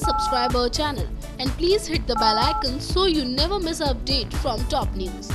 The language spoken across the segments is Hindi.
subscribe our channel and please hit the bell icon so you never miss an update from top news.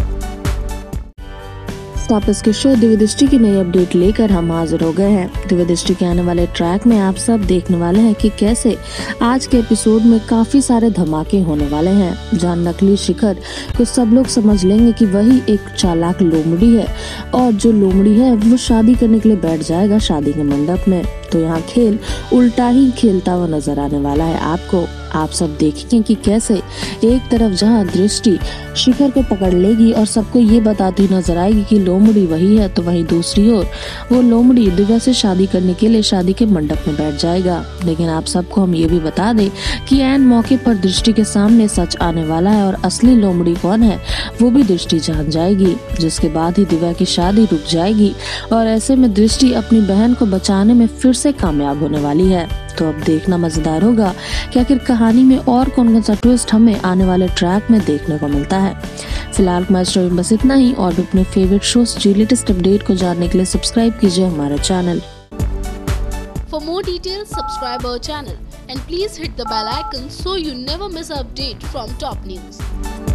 Star Plus के शो दिव्य दृष्टि की नई अपडेट लेकर हम हाजिर हो गए हैं। दिव्य दृष्टि के आने वाले ट्रैक में आप सब देखने वाले हैं कि कैसे आज के एपिसोड में काफी सारे धमाके होने वाले हैं, जहां नकली शिखर को सब लोग समझ लेंगे कि वही एक चालाक लोमड़ी है और जो लोमड़ी है वो शादी करने के लिए बैठ जाएगा शादी के मंडप में। तो यहाँ खेल उल्टा ही खेलता हुआ नजर आने वाला है आपको। आप सब देखेंगे कि कैसे एक तरफ जहाँ दृष्टि शिखर को पकड़ लेगी और सबको ये बताती नजर आएगी कि लोमड़ी वही है, तो वहीं दूसरी ओर वो लोमड़ी दिव्या से शादी करने के लिए शादी के मंडप में बैठ जाएगा। लेकिन आप सबको हम ये भी बता दें कि ऐन मौके पर दृष्टि के सामने सच आने वाला है और असली लोमड़ी कौन है वो भी दृष्टि जान जाएगी, जिसके बाद ही दिव्या की शादी रुक जाएगी और ऐसे में दृष्टि अपनी बहन को बचाने में फिर से कामयाब होने वाली है। तो अब देखना मजेदार होगा कि आखिर कहानी में और कौन कौन सा ट्विस्ट हमें आने वाले ट्रैक में देखने को मिलता है। फिलहाल हमारे स्टोरी में बस इतना ही और भी अपने फेवरेट शोज की लेटेस्ट अपडेट को जानने के लिए सब्सक्राइब कीजिए हमारा channel. For more details, subscribe our channel and please hit the bell icon so you never miss an update from top news.